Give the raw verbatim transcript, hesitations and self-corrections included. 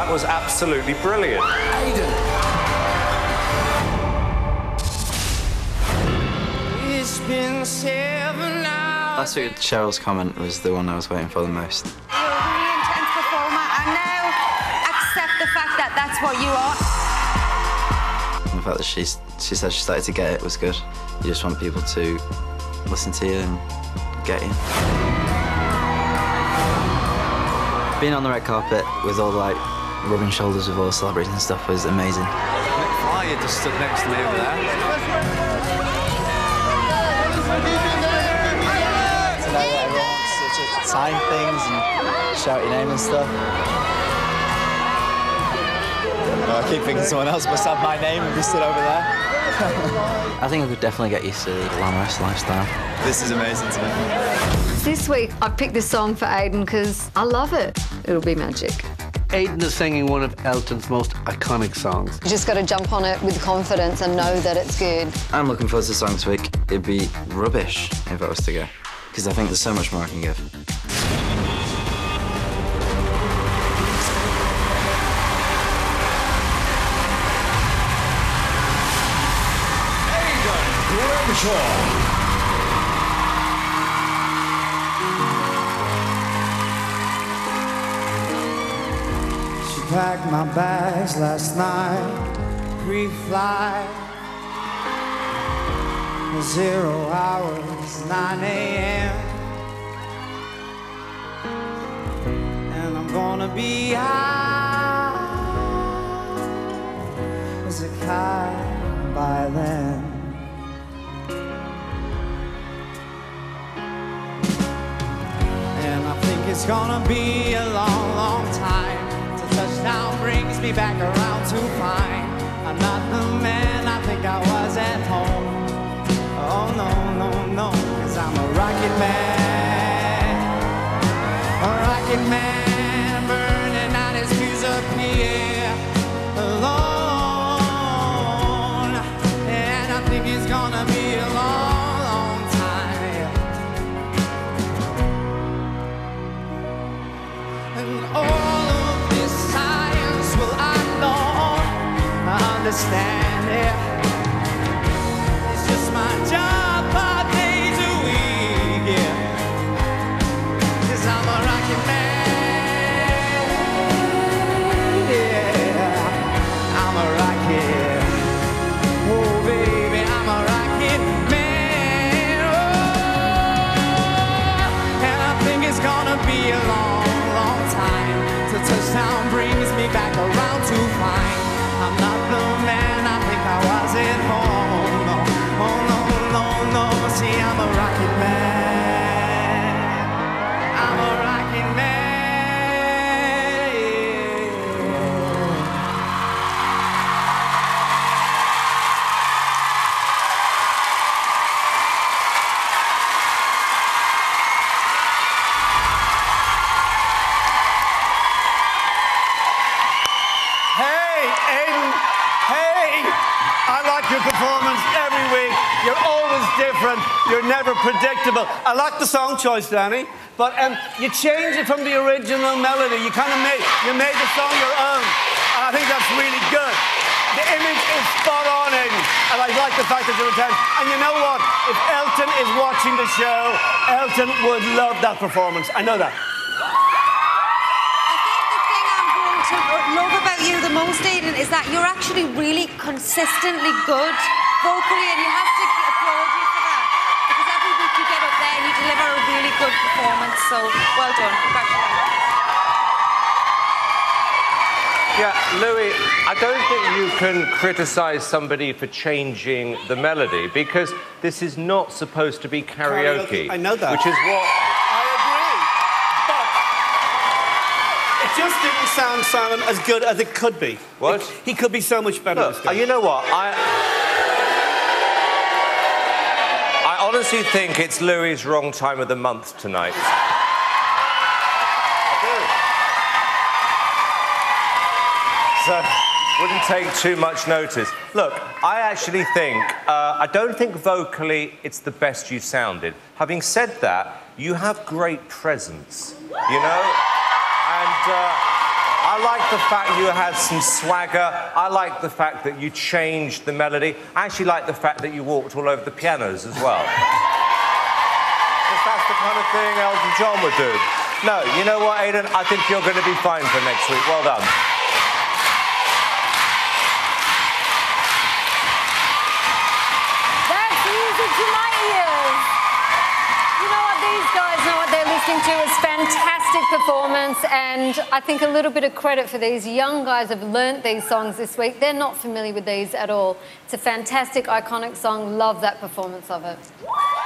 That was absolutely brilliant. Aiden. It's been seven hours. Last week, Cheryl's comment was the one I was waiting for the most. You're a really intense performer, and now accept the fact that that's what you are. And the fact that she's, she said she started to get it was good. You just want people to listen to you and get you. Being on the red carpet with all the, like, rubbing shoulders with all the celebrities and stuff was amazing. Fire just stood next to me over there. To know what everyone wants to, to sign things and shout your name and stuff. Well, I keep thinking someone else must have my name and be stood over there. I think I could definitely get used to the glamorous lifestyle. This is amazing to me. This week, I picked this song for Aiden because I love it. It'll be magic. Aiden is singing one of Elton's most iconic songs. You just got to jump on it with confidence and know that it's good. I'm looking forward to the song this week. It'd be rubbish if I was to go, because I think there's so much more I can give. Aiden Grimshaw. Packed my bags last night, pre-flight. Zero hours, nine A M And I'm gonna be high as a kite by then. And I think it's gonna be a long, long time. Touchdown brings me back around to find I'm not the man I think I was at home. Oh no, no, no, cause I'm a rocket man. A rocket man burning out his fuse up here alone. And I think it's gonna be a long, long time. And all understand it. It's just my job five days a week, yeah. Cause I'm a rocket man, yeah. I'm a rocket, oh baby, I'm a rocket man, oh. And I think it's gonna be a long, long time till touchdown brings me back around to find I'm not the man I think I was at home. No, oh no, no, no. See, I'm a rocket man. I'm a rocket man. Hey, Aiden. Hey, I like your performance every week. You're always different. You're never predictable. I like the song choice, Danny, but um, you changed it from the original melody. You kind of made you made the song your own, and I think that's really good. The image is spot on, Aiden, and I like the fact that you're intense. And you know what? If Elton is watching the show, Elton would love that performance. I know that. To love about you the most, Aiden, is that you're actually really consistently good vocally, and you have to applaud you for that, because every week you get up there and you deliver a really good performance, so well done. Congratulations. Yeah, Louis, I don't think you can criticise somebody for changing the melody, because this is not supposed to be karaoke. karaoke. I know that. Which is what... Just didn't sound, Simon, as good as it could be. What? It, he could be so much better. Look, this guy. you know what? I... I honestly think it's Louis' wrong time of the month tonight. I do. So, wouldn't take too much notice. Look, I actually think... Uh, I don't think vocally it's the best you sounded. Having said that, you have great presence, you know? And uh, I I like the fact you had some swagger. I like the fact that you changed the melody. I actually like the fact that you walked all over the pianos as well. Because that's the kind of thing Elton John would do. No, you know what, Aiden? I think you're going to be fine for next week. Well done. That's music to my ears. You know what? These guys know what they're listening to. It's fantastic performance, and I think a little bit of credit for these young guys who've learnt these songs this week. They're not familiar with these at all. It's a fantastic, iconic song. Love that performance of it.